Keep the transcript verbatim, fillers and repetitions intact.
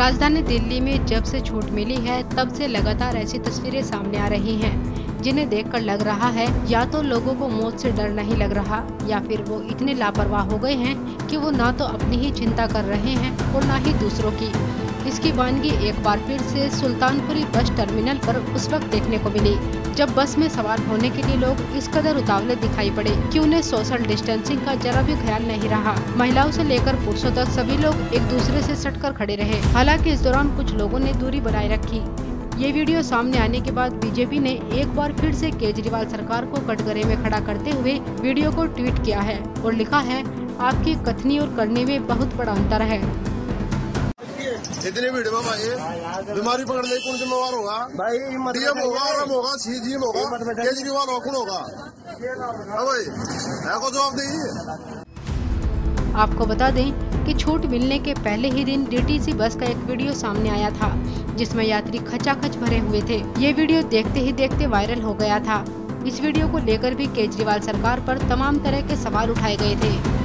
राजधानी दिल्ली में जब से छूट मिली है तब से लगातार ऐसी तस्वीरें सामने आ रही हैं जिन्हें देखकर लग रहा है या तो लोगों को मौत से डर नहीं लग रहा या फिर वो इतने लापरवाह हो गए हैं कि वो ना तो अपनी ही चिंता कर रहे हैं और ना ही दूसरों की। इसकी वानगी एक बार फिर से सुल्तानपुरी बस टर्मिनल पर उस वक्त देखने को मिली जब बस में सवार होने के लिए लोग इस कदर उतावले दिखाई पड़े कि उन्हें सोशल डिस्टेंसिंग का जरा भी ख्याल नहीं रहा। महिलाओं से लेकर पुरुषों तक सभी लोग एक दूसरे से सटकर खड़े रहे। हालांकि इस दौरान कुछ लोगों ने दूरी बनाए रखी। ये वीडियो सामने आने के बाद बीजेपी ने एक बार फिर से केजरीवाल सरकार को कटघरे में खड़ा करते हुए वीडियो को ट्वीट किया है और लिखा है, आपकी कथनी और करनी में बहुत बड़ा अंतर है। इतनी भीड़ में भाई बीमारी पकड़ने कौन जिम्मेवार होगा? भाई डीएम होगा, आरएम होगा, सीजीएम होगा, केजरीवाल कौन होगा? भाई को जवाब दीजिए। आपको बता दें कि छूट मिलने के पहले ही दिन डीटीसी बस का एक वीडियो सामने आया था जिसमें यात्री खचाखच भरे हुए थे। ये वीडियो देखते ही देखते वायरल हो गया था। इस वीडियो को लेकर भी केजरीवाल सरकार पर तमाम तरह के सवाल उठाए गए थे।